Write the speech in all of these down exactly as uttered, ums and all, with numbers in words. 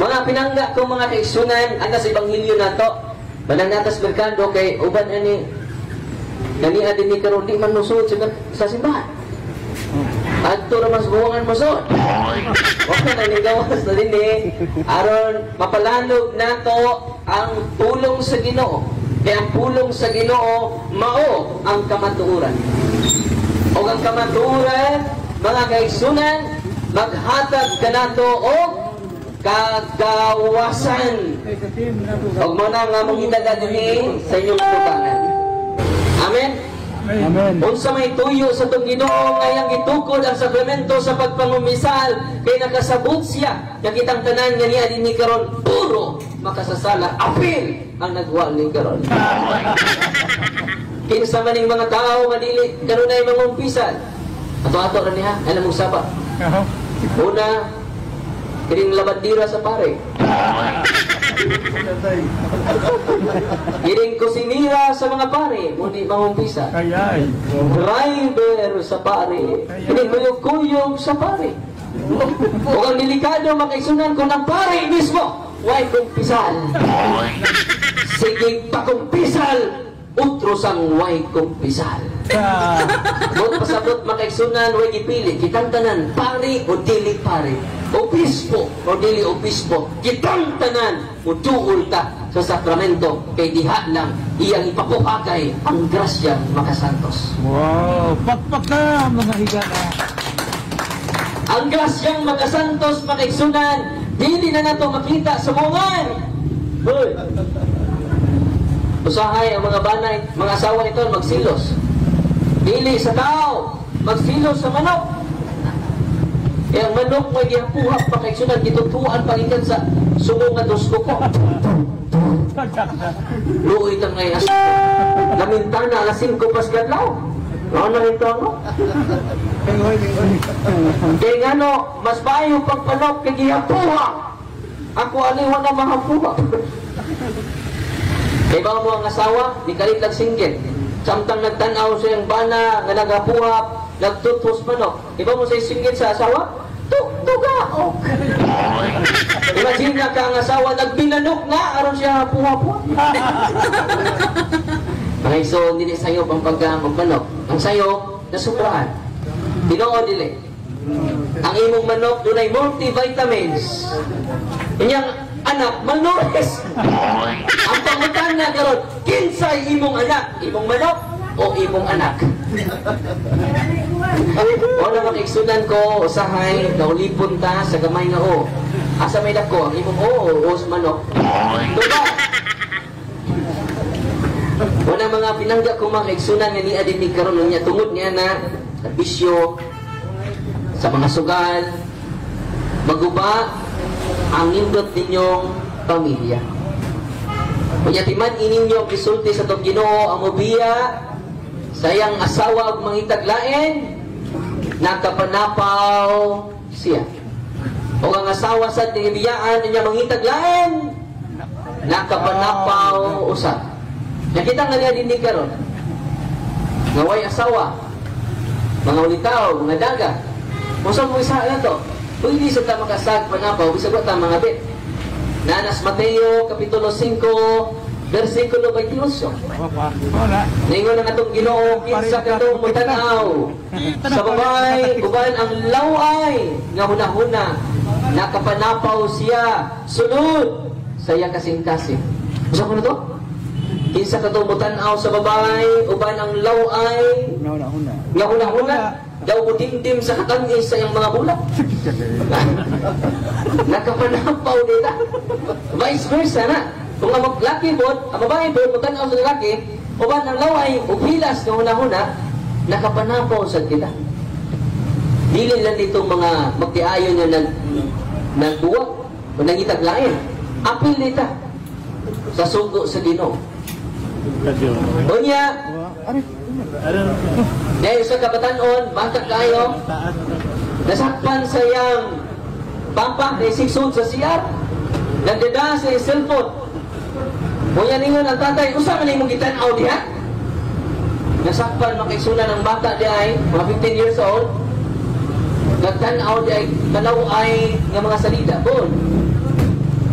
Mga pinangga ko mga kaigsunan, ana sa Ebanghelyo nato, mananatas merkado kay uban ani nani adin ni karon di man nusod sa, sa simbahan. Adto ra mas buwangan mo sod. Okay na ning gawas na din eh. Aron mapalanog nato ang pulong sa Ginoo. Kaya ang pulong sa Ginoo mao ang kamatuoran. O ang kamatuoran, mga kaigsunan, maghatag kanato og kagawasan. Og mo na nga mong idala dinhi sa inyong tubangan. Amen. Amen. Unsa may tuyo sa tong Ginoo ngayang gitukod ang sakramento sa pagpangumisal kay nakasabot siya nga kitang tanan nga niya dinhi karon puro makasasala apil ang nagwa ni karon. Kinsa man ning mga tao nga dili karon ay mangumpisal. Ato-ato ra niya, alam mo saba. Una, kiring labandira sa pare. Kiring kusinira sa mga pare, muni mangumpisa. Ayay. Driver sa pare. Kiring kuyog-kuyog sa pare. O ang delikado makaisunan kung ang pare mismo, way kumpisal. Sige pakumpisal, utros ang way kumpisal. Bot pasabot makaigsunan way gipili kitang tanan pare o dili pare, obispo o dili obispo, kitang tanan mutuol ta sa sakramento kay diha lang iyang ipapuhagay ang grasya makasantos. Wow, pakpak na mga higala. Ang grasyang makasantos makaigsunan dili na nato makita sa bungan. Hoy, usahay ang mga banay, mga asawa nito magsilos. Dili sa tao, magsilos sa manok. E ang manok may gihapuhap pa kay sunod, gitutuan pangikan sa sumong nga tusko ko. Luoy tang ngay asin. Lamintana, asin ko pas gadlaw. Ano na ito ano? Kaya nga no, mas bayo pag manok kay gihapuhap. Ako aliwa na mahapuhap. Kaya ba mo ang asawa, di kalit lang singgit. Samtang nagtanaw sa iyang bana, nga nagapuhap, nagtutos manok. Iba mo sa singgit sa asawa? Tugtugaok. Imagine na ka ang asawa, nagbinanok na, aron siya puhap-puhap. Okay, so hindi sa'yo pang pagmagmanok. Ang sa'yo, nasukraan. Tinoo dili. Ang imong manok, doon ay multivitamins. Inyang anak, malnourished. Ang pangutan na karon, kinsay imong anak? Imong manok o imong anak? O na makiksunan ko, usahay, naulipon ta sa gamay nga o. Asa may dako, ang imong o o sa manok? Diba? O na mga pinangga ko makiksunan nga ni Adin karon niya, tungod niya na sa bisyo, sa mga sugal, maguba, ang nindot ninyong pamilya. Kunya timan ininyo gisulti sa tong Ginoo ang mobiya sayang asawa ug mangitaglain nakapanapaw siya. O ang asawa sa tibiyaan niya mangitaglain nakapanapaw usab. Nakita nga niya dinhi karon. Ngaway asawa, mga ulitaw, mga daga. Usa mo isa na to. Pwede sa ta makasag panapaw, bisag wa ta mga bit. Nanas Mateo kapitulo singko versikulo twenty-eight. Ningon na atong Ginoo kinsa kadtong mutanaw sa babay uban ang laway nga hunahuna nakapanapaw siya sunod sa iya kasing-kasing. Usa ko na to? Kinsa kadtong mutanaw sa babay uban ang laway nga hunahuna daw mo dimdim sa katangis sa iyang mga bulak. Nakapanapaw nila. Vice versa na. Kung ang laki po, ang babae po, matanaw sa lalaki, o ba ng laway, o hilas na una-una, nakapanapaw sa kita. Dili lang itong mga magtiayon na nag, nagbuwag o nangitaglain. Apil nita sa sugo sa Ginoo. O niya, dahil sa kabatanon, bata kayo, nasakpan sa iyang pampak na isiksod sa siyar, nagdada sa iyang cellphone. Kuya ningon ang tatay, usa man imong gitanaw diha? Nasakpan makaisuna ng bata di ay, mga fifteen years old, nagtanaw di ay, tanaw ay ng mga salida. Bon.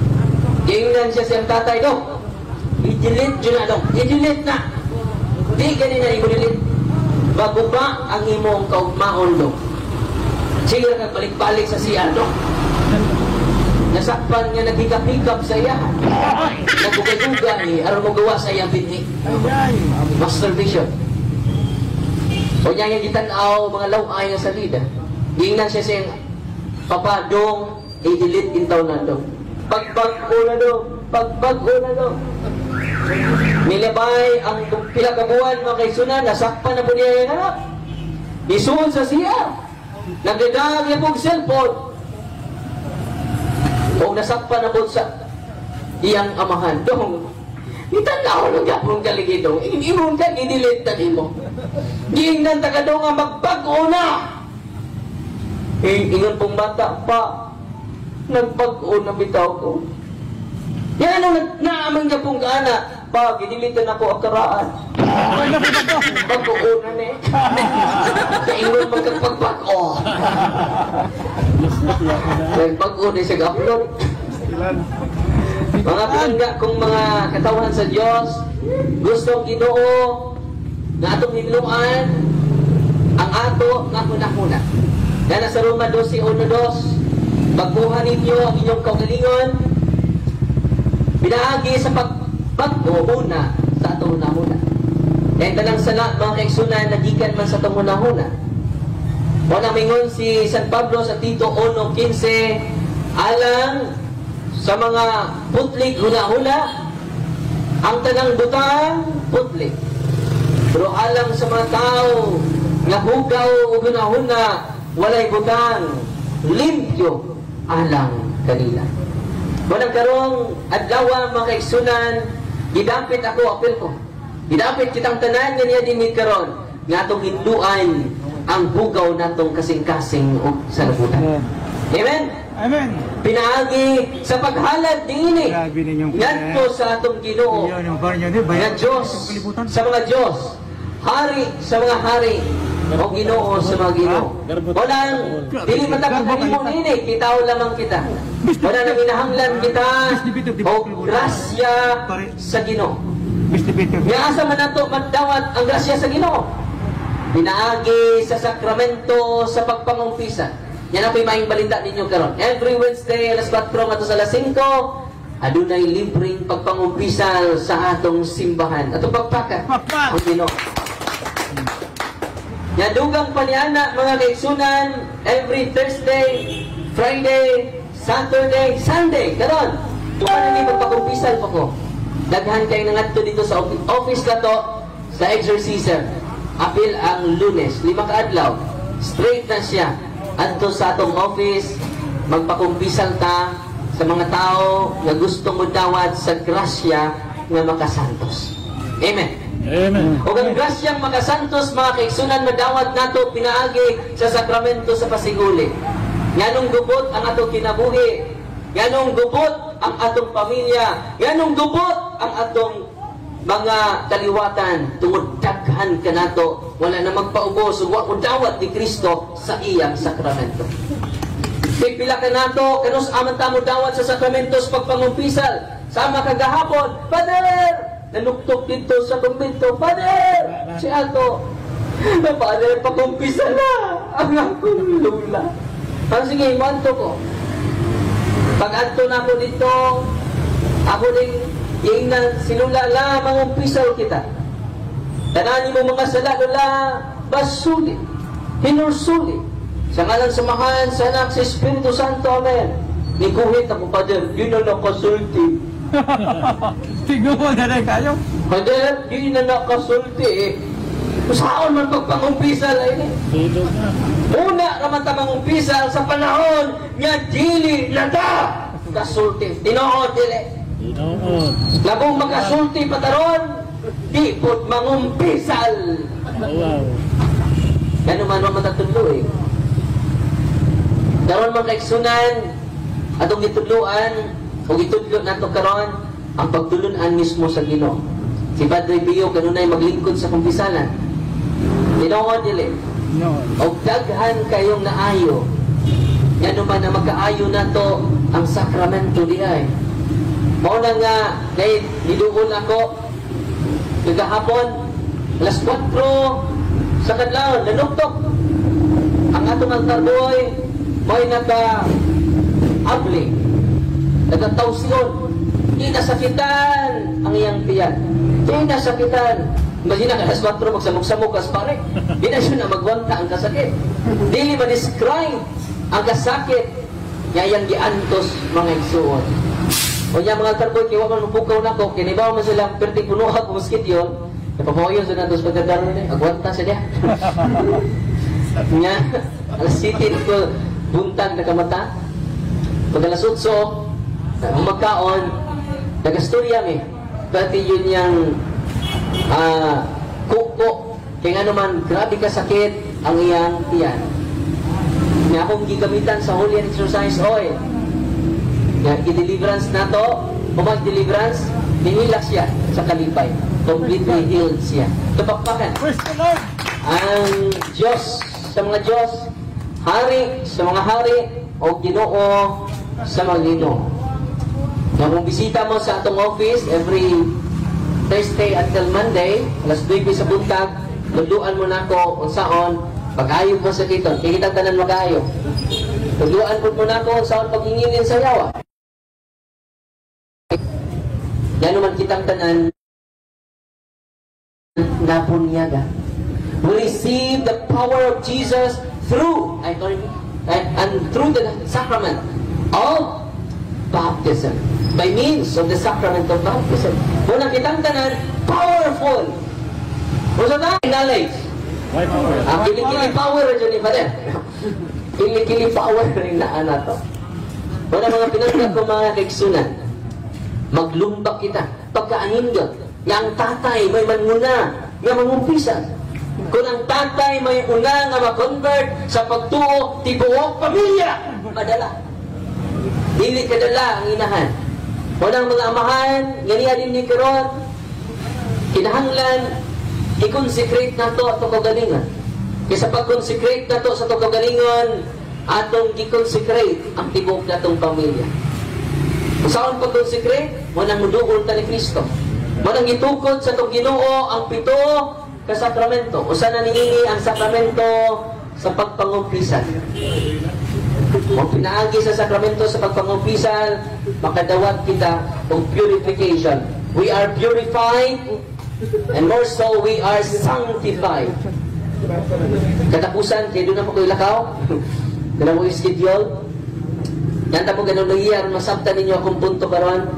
Giingnan siya siyang tatay, Dok. I-delete yun na, Dok. I-delete na. Di ganun na i-delete. Bago pa ang imong kaugmaon, Dok. Sige na balik-balik sa siya, Dok. Nasakpan nga naghikap-hikap sa iya. Nagugay-gugay, aron mo gawa sa iyang binhi. Masturbation. O niya yung gitanaw, mga laway na salida. Giingnan siya siyang papadong, i-delete intaw na, Dok. Pagbago na, Dok. Pagbago na, Dok. Nilabay ang pila ka buwan, mga kaisunan, nasakpan na po niya yung anak. Isuon sa siya. Nagdadag niya pong cellphone. O nasakpan na po sa iyang amahan. Dong, itanaw nung yapong kaligidong. Imon ka, i-delete na di mo. Giingnan tagadong nga magbago na. Ingon pong bata pa, nagbago na bitaw ko. Yan ang naaman niya pong kaana. Pag, i-delete na po ang karaan. Bago na ni. Kaingon magkagpagbago. Nagbago na siya ga-upload. Mga pinangga kong mga katawan sa Diyos, gustong Ginoo na atong hinluan ang ato nga hunahuna. Na nasa Roma twelve one two, bagkuhan ninyo ang inyong kaugalingon, pinaagi sa pagbago una sa atong hunahuna. Dahil talang sana mga kaigsunan na gikan man sa atong hunahuna. O namingon si San Pablo sa Tito one fifteen, alang sa mga putlik huna-huna, ang tanang butang putlik. Pero alang sa mga tao na hugaw o huna-huna, walay butang, limpyo alang kanila. Walang karong adlaw mga kaigsunan, gidapit ako, apel ko. Gidapit kitang tanan nga niya din karon nga atong hinduan ang bugaw natong kasing-kasing o sa nabutan. Amen? Amen. Pinaagi sa paghalad niini. Grabe ninyong Ngadto sa atong Ginoo. Yun yung bar nyo, di ba? Nga Diyos sa mga Diyos. Hari sa mga hari. O Ginoo sa mga Ginoo. Walang dili matapaghalimo niini. Kitaw lamang kita. Wala nang inahanglan kita o grasya sa Ginoo. Nga asa man nato magdawat ang grasya sa Ginoo. Pinaagi sa sakramento sa pagpangumpisa. Yan ang maing balita ninyo karon. Every Wednesday, alas patro ato sa alas singko, adunay libreng pagpangumpisal sa atong simbahan. Atong pagpaka. Ang Ginoo. Yan dugang paniana mga kaigsunan, every Thursday, Friday, Saturday, Sunday. Karon, tuwa na ni magpagumpisal pa ko. Daghan kayo nangadto dito sa office na to, sa exorcism. Apil ang Lunes, lima ka adlaw. Straight na siya. Adto sa atong office, magpakumpisal ta sa mga tao na gustong mudawat sa grasya nga makasantos. Amen. Amen. O ang grasyang makasantos, mga kaigsunan, madawat nato pinaagi sa sakramento sa pasiguli. Nganong gubot ang atong kinabuhi. Nganong gubot ang atong pamilya. Nganong gubot ang atong mga kaliwatan tungod daghan ka nato, wala na magpaubos ug wa ko dawat ni Kristo sa iyang sakramento. Pipila ka nato kanus aman ta mo dawat sa sakramento sa pagpangumpisal. Sama kagahapon, Father, nanuktok dito sa kumbento, Father, si Alto, Father, pagkumpisal na ang akong lula. Ah, sige, imanto ko. Pag-adto na ako dito, ako din ingnan sinula la mangumpisaw kita. Tanani mo mga sala-lula basuli, hinursuli. Sa ngalan samahan sa anak sa Espiritu Santo, Amen. Nikuhit ako, Father, yun na nakasulti. Tignan mo na rin kayo. Father, yun na nakasulti eh. Saan man pagpangumpisal ay ni? Una naman ta mangumpisal sa panahon nga dili nada kasulti. Tinood dili. Labong makasulti pataron, di pot mangumpisal. Wow. Gano'n man naman matatuloy. Karon mga kaigsunan, atong gitudluan, o gitudlo nato karon ang pagtulunan mismo sa Ginoo. Si Padre Pio kanunay maglingkod sa kumpisalan. Tinood dili. No. O daghan kayong naayo. Yan naman na magkaayo na to ang sakramento di ay. Mao na nga, kay niduol ako, kagahapon, alas kwatro, sa kadlaw, nanuktok. Ang atong altar boy, may naka-abli, nagatausyon, di nasakitan ang iyang tiyan. Di nasakitan. Imagina ka, alas kwatro, magsamok-samok kas pare. Di na siya na magwanta ang kasakit. Dili ma-describe ang kasakit nga iyang giantos mga igsuon. O niya mga altar boy, kiwa man pukaw na ko, kinibaw man sila, perti puno ako muskit yun, napapawayon sa natos pagkadaroon niya, agwanta sa niya. Nga, alas sitin ko, buntag na kamata. Pag alas utso, ang magkaon, nagastorya mi. Pati yun yung uh, kuko. Kaya nga naman, grabe kasakit ang iyang tiyan. Nga akong gigamitan sa Holy and Exercise Oil. Nga, i-deliverance na to, umag-deliverance, ninilak siya sa kalipay. Completely healed siya. Tupakpakan. Ang Diyos sa mga Diyos, hari sa mga hari, o Ginoo sa mga Ginoo. Na kung bisita mo sa atong office every Thursday until Monday, alas duwebe sa buntag, luduan mo na ako unsaon pag-ayog mo sa kiton. Kikita tanan mag-ayog. Luduan po mo na ako unsaon pag-inginin sa yawa. Yan naman kitang tanan napunyaga. We receive the power of Jesus through and, and through the sacrament of baptism. By means of the sacrament of baptism. Muna kitang tanan, powerful. Muna tayo, knowledge. Ang kili-kili power dyan ni Father. Kili-kili power rin na ana to. Muna mga pinagkat ko mga kaigsunan, maglumbak kita, pagkaanindot, yang tatay may manmuna, nga mangumpisa. Kung ang tatay may una nga ma-convert sa pagtuo, tibuok pamilya, madala. Dili kadala ang inahan. Walang mga amahan, ganiya din ni karon, kinahanglan, i-consecrate na to ato kagalingan. Kaya sa pag-consecrate na to sa ato kagalingan, atong i-consecrate ang tibuok na tong pamilya. Kung saan pag-consecrate, walang muduol ta ni Kristo. Walang itukod sa itong Ginoo ang pito kasakramento. O saan naningi ang sakramento sa pagpangumpisan. Kung pinaagi sa sakramento sa pagpangumpisan, makadawat kita ng purification. We are purified and more so we are sanctified. Katapusan, kaya doon na mo ko ilakaw. Doon na mo schedule. Yan mo ganun na iyan, masabta ninyo akong punto karon.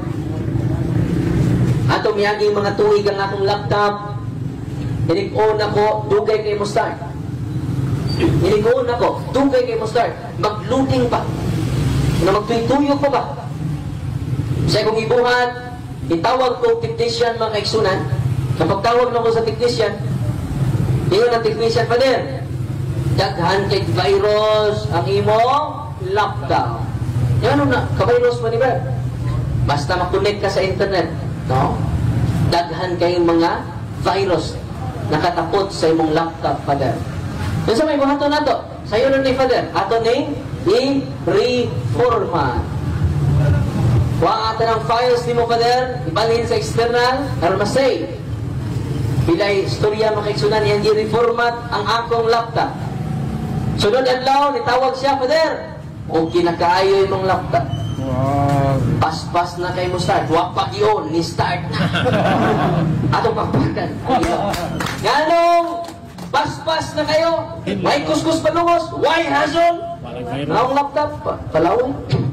Ato miyaging mga tuig ang akong laptop. Inig-on ako, dugay kayo mo start. Inig-on ako, dugay kayo mo start. Mag-loading pa. Na magtuyog pa ba? Sa akong ibuhat, itawag ko technician mga kaigsunan. Kapag tawag na ko sa technician, yun ang technician pa din. Daghan kay virus ang imong laptop. Yan ano na, ka-virus pa ni ba? Basta mag-connect ka sa internet. No? Daghan kayong mga virus nakatapot sa imong laptop, Father. Yung sa may buhato na to, sa iyo ni Father, ato ni i-reforma. Wa ata ng files ni mo, Father, ibalhin sa external, armasay. Bilay istorya makaiksunan, yan i-reformat ang akong laptop. Sunod adlaw, nitawag siya, Father, o kinakaayo imong laptop. Wow. Pas-pas na kayo mo start. Wag pag yun, ni-start na. Atong pagpakan. Ganong, pas-pas na kayo. May kuskus palungos. Why hazon? Ang laptop, palawin.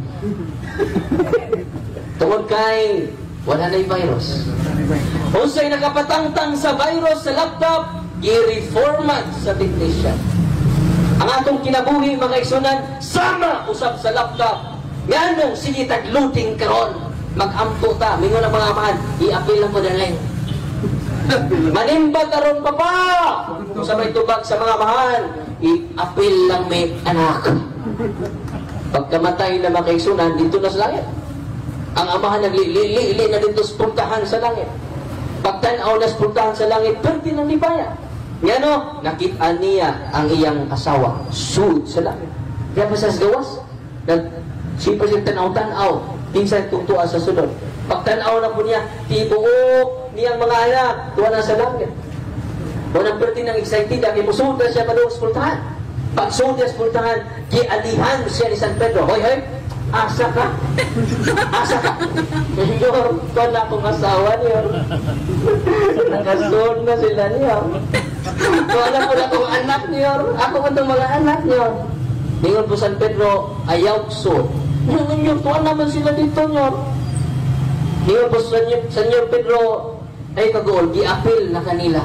Tungod kay, wala na yung virus. Kung sa'y nakapatangtang sa virus sa laptop, i-reformat sa technician. Ang atong kinabuhi, mga iksunan, sama usap sa laptop. Ganong, sige, tag-looting karon. Mag-ampo ta. Mingo na mga amahan, i-apil lang ko na lang. Manimba karon pa pa. Kung sa may tubag sa mga amahan, i-apil lang may anak. Pagkamatay na mga kaigsunan, dito na sa langit. Ang amahan naglili-li na dito sa puntahan sa langit. Pagtanaw na sa puntahan sa langit, perti ng lipaya. Yan o, nakita niya ang iyang asawa. Sud sa langit. Kaya pa sa gawas, nag siya pa siya tanaw-tanaw. Minsan tugtuan sa sunod. Pagtanaw na po niya, tibuok niyang mga anak, tuwa na sa langit. Unang pertinang excited, kaya musulta siya pa doon sa pultahan. Pagsulta sa pultahan, gialihan siya ni San Pedro. Hoy, hoy, asa ka? Asa ka? Yor, tuwan na akong asawa niyo. Nakasun na sila niyo. Tuwan na po na akong anak niyo. Ako man itong mga anak niyo. Ningon po San Pedro, ayaw so. Ningon, tuwan naman sila dito niyo. Ningon po Senyor Pedro, ay kagol, gi-apil na kanila.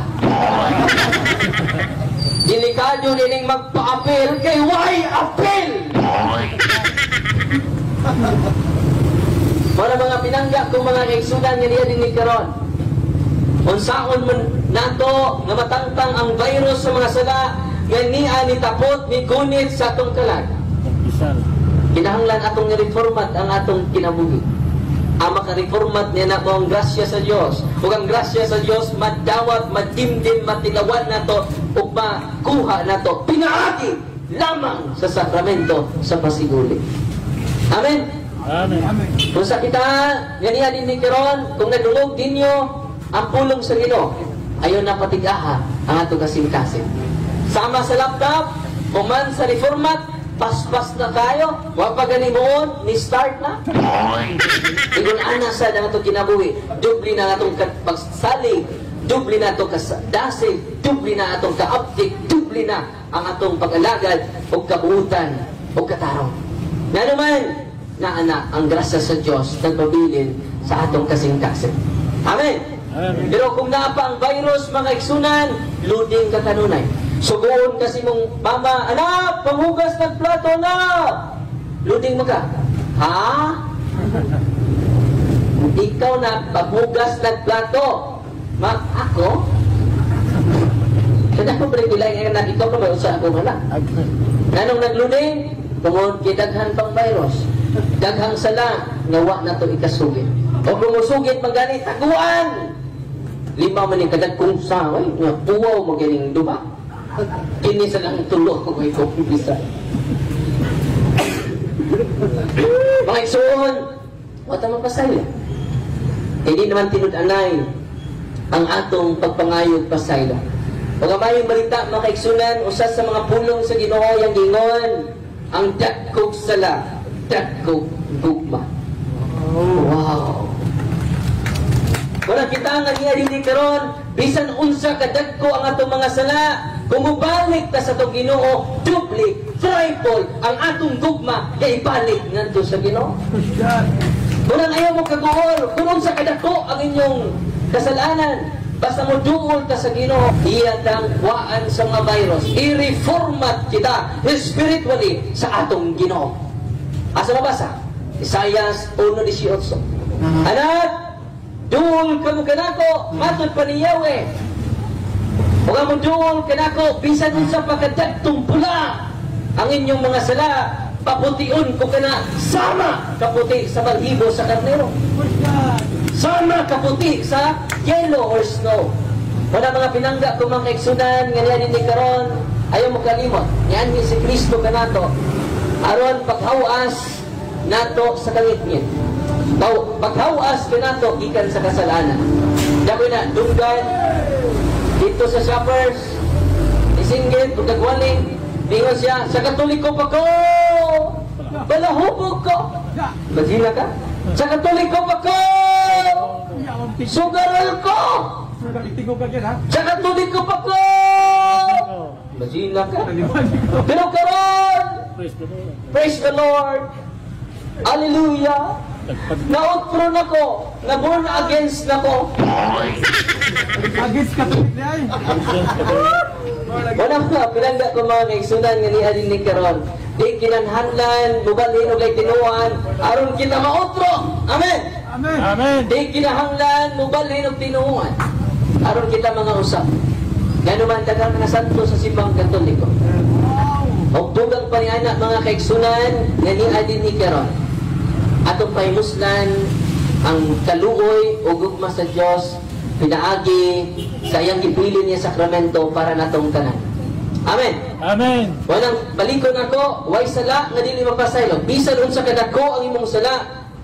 Delikado nining magpa-apil kay why apil? Para mga pinangga kung mga kaigsunan nga niya din ni karon. Unsaon man nato nga matangtang ang virus sa mga sala nga niya ni tapot ni gunit sa atong kalag. Kinahanglan atong reformat ang atong kinabuhi. Ang makareformat niya na mo ang grasya sa Diyos. Ug ang grasya sa Diyos, madawat, madimdim, matilawan na to, ug makuha na to, pinaagi lamang sa sakramento sa pasiguli. Amen? Amen. Kung sa kita, ganiya din ni Kiron, kung nadulog ninyo ang pulong sa Ginoo, ayaw na patigaha ang atong kasing-kasing. Sama sa laptop, kuman sa reformat, paspas na tayo, wag pa ganimoon, ni start na. Igun ana sa nga itong kinabuhi, dubli na itong pagsalig, dubli na itong kasdasig, dubli na itong kaaptik, dubli na ang atong pag-alagad o kabuutan o katarong. Na naman, na anak, ang grasya sa Diyos nagpabilin sa atong kasing-kasing. Amen? Amen. Pero kung na pa ang virus, mga iksunan, luding ka kanunay. Sugoon kasi mong mama, anak, panghugas ng plato na. Luding mo ka. Ha? Ikaw na paghugas ng plato. Ma, ako? Kaya ko pribilay ngayon na ikaw na may usaha akong anak. Nanong nagluding, tungod kitaghan pang virus. Daghang sala, nawa na ito ikasugit. O kung musugit, magani, taguan. Lima man yung kadagkong saway, nga puwaw magaling duba. Kini sa lang tulog ko kay kumpisa. Mga igsoon, wata mapasaya. Hindi naman tinud-anay ang atong pagpangayog pasayla. Mga mayong balita, mga igsunan, usas sa mga pulong sa Ginoo yang gingon, ang dakog sala, dakog gugma. Wow! Kung kita nga niya din karon, bisan unsa kadagko ang atong mga sala, kung mubalik ta sa itong Ginoo, dupli, triple, ang atong gugma, kaya ibalik nganto sa Ginoo. Kung ayaw mo kaguol, kung unsa kadagko ang inyong kasalanan, basta mo duol ka sa Ginoo, iyatang waan sa mga virus, i-reformat kita spiritually sa atong Ginoo. Asa mabasa? Isaias one eighteen. Anak, duol ka mo kanako, matod pa ni Yahweh. Huwag mo duol kanako, bisan sa pagkadagtong pula ang inyong mga sala, paputiun ko ka na, sama kaputi sa balhibo sa karnero. Sama kaputi sa yellow or snow. Wala mga pinangga kung mga kaigsunan, nga niya din karon, ayaw mo kalimot. Yan si Kristo ka nato. Aron paghawas nato sa kangitngit. Paghawas ka nato, ikan sa kasalanan. Dabi na, dunggan, dito sa shoppers, isinggit, pagkagwaling, bingon siya, sa katoliko pa ko! Balahubog ko! Magina ka? Sa katoliko pa ko! Sugaral ko! Sa katoliko pa ko! Magina ka? Pero karon! Praise the Lord! Hallelujah! Na-outro na ko! Na-born against na ko! Against Catholic na ay. Wala ka, pinangga ko mga naigsunan nga ni Adin ni Karon. Di kinanhanlan, bubalin o kay tinuan, aron kita mautro. Amen! Amen. Amen. Di kinahanglan, bubalin o tinuan, aron kita mga usap. Gano man tagang mga santo sa simbang katoliko. O dugang pa ni anak mga kaigsunan nga ni Adin ni Karon. Atong pahimuslan ang kaluoy o gugma sa Diyos, pinaagi sa iyang gipili niya sakramento para natong tanan. Amen. Amen. Walang balikon ako, way sala nga dili mapasaylo. Bisan unsa kadako ang imong sala,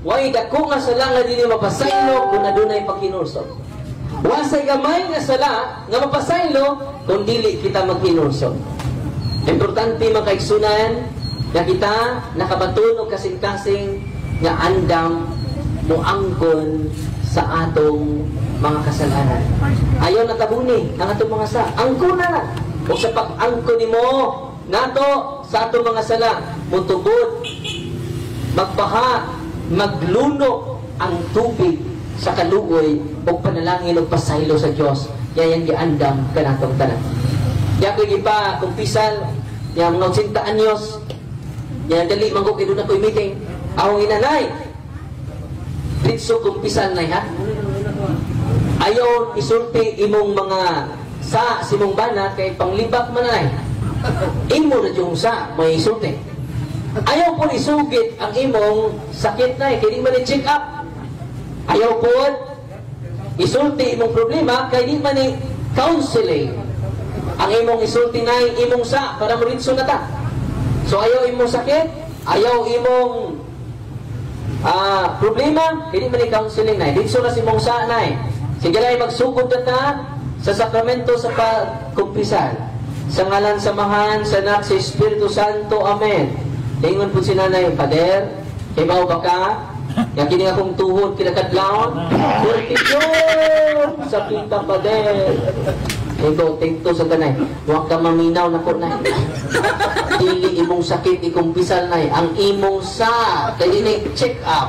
way dako nga sala nga dili mapasaylo kung adunay pagkinulsot. Wasay gamay nga sala nga mapasaylo kung dili kita magkinulsot. Importante makaigsunan nga kita nakabatunog kasing-kasing nga andam moangkon sa atong mga kasalanan. Ayaw natabuni ang atong mga sa. Angkon na na. O sa pag-angkon nimo nato sa atong mga sala, mutubod, magbaha, magluno ang tubig sa kaluoy o panalangin o pasaylo sa Diyos. Yayan giandam kanatong tanan. Yan ko gipa kumpisal yang mga otsinta anyos. Yan dali manggok idun ako'y meeting. Awang inanay. Ditso kumpisal na ha. Ayaw isulti imong mga sa simong bana kay panglibak manay. Imo na yung sa may isulti. Ayaw po isugit ang imong sakit na kay di man i-check up. Ayaw po isulti imong problema kay di man i-counseling. Ang imong isulti na imong sa para maritso na ta. So ayaw imong sakit, ayaw imong ah, problema, hindi man i-counseling na. Dito na si mong sa na. Sige lang magsugod na ta sa sakramento sa pagkumpisal. Sa ngalan samahan, sa anak, sa Espiritu Santo. Amen. Ingon po si nanay, Pader, hibaw ba ka? Yang kini akong tuhod, kinakadlaon. Kurtidyon! Sa kita, Pader. Ito, tingto sa kanay. Huwag ka maminaw na ko na. Dili imong sakit, ikumpisal na. Ang imong sa, kaya ini check up.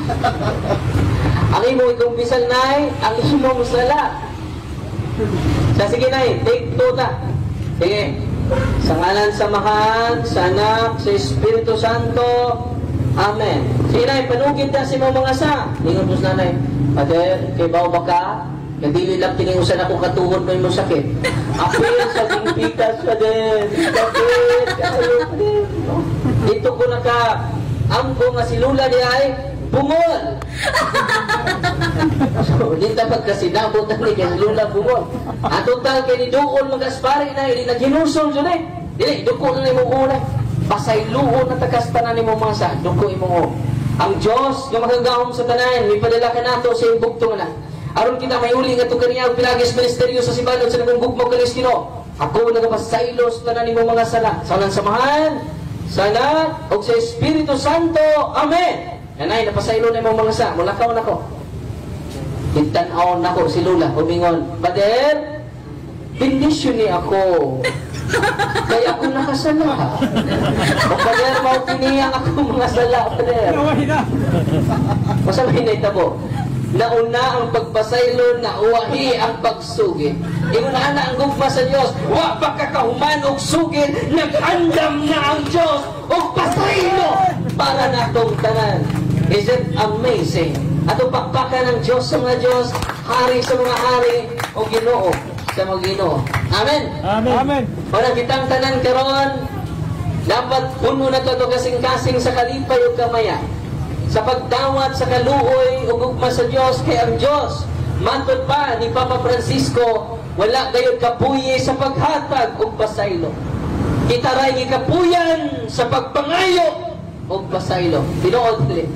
Ang imong ikumpisal na, ang imong sala. Sa sige na, take two ta. Sige. Sa ngalan samahan, sa anak, sa Espiritu Santo. Amen. Sige na, panugid na si mga mga sa. Ingon po sa nanay, Pader, kay bao ba ka? Nagdili lang tiniusan ako katuhod mo yung sakit. Apil sa tingpikas pa din. Sakit. Ayaw pa din. Dito ko naka, ampo nga si Lula di ay, bumol. So, di dapat kasi nabutan ni kay Lula bumol. At total kay ni Doon mag-aspari na, hindi nag-hinusol dyan eh. Dili, duko na ni mong una. Pasayluon na takastanan ni mong mga sa, duko mo. Ang Diyos, yung magagahom sa tanan, may padala ka nato sa imbugtong na. Aron kita may uli nga ito kaniya pinagis ministeryo sa sibalot sa nagugugmaw kalistino. Ako nagapasaylos tanan ni mga sala. Sa nang samahan, sana, o sa Espiritu Santo. Amen. Yan ay, napasaylo na mga sa. Mulakaw na ko. Tintanaw na ko si Lula. Humingon, Pader, bendisyon ni ako. Kaya ako nakasala. O Pader, maupiniyang ako mga sala, Pader. Masamay na itabo. Nauna ang pagpasaylo, nauwahi ang pagsugit. Inuna na ang gugma sa Diyos. Wa pa kakahuman og sugit, nag-andam na ang Diyos og pasaylo para natong tanan. Is it amazing? Ato pakpakan ng Diyos sa mga Diyos, hari sa mga hari, o Ginoo sa mga Ginoo. Amen? Amen. Amen. Para kitang tanan karon, dapat puno na ito kasing-kasing sa kalipay o kamaya. Sa pagdawat sa kaluoy o gugma sa Diyos kay ang Diyos. Matod pa ni Papa Francisco, wala gayud kapuyi sa paghatag o pasaylo. Itaray ni kapuyan sa pagpangayo o pasaylo. Tinuod ulit.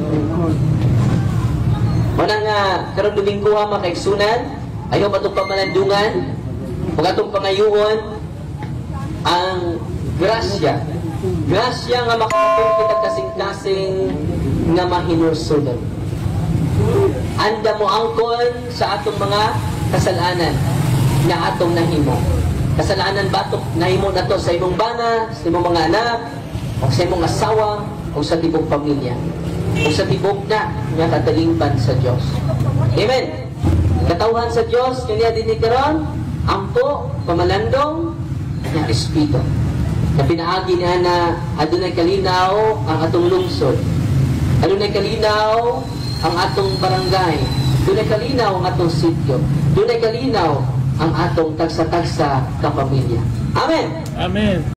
Manang nga, karong Domingo makaigsunan, ayaw ba itong pamalandungan, huwag itong pangayuon, ang grasya. Grasya nga makapagod kita kasing-kasing nga mahinursulod. Anda mo angkon sa atong mga kasalanan na atong nahimo. Kasalanan batok nahimo na to sa imong bana, sa imong mga anak, o sa imong asawa, o sa tibok pamilya, o sa tibok na nga katalingban sa Diyos. Amen. Katawhan sa Diyos, kanya din karon ampo, pamalandong, na Espiritu. Na pinaagi niya na adunay kalinaw ang atong lungsod. Adunay kalinaw ang atong barangay. Adunay kalinaw ang atong sityo. Adunay kalinaw ang atong tagsa-tagsa kapamilya. Amen. Amen.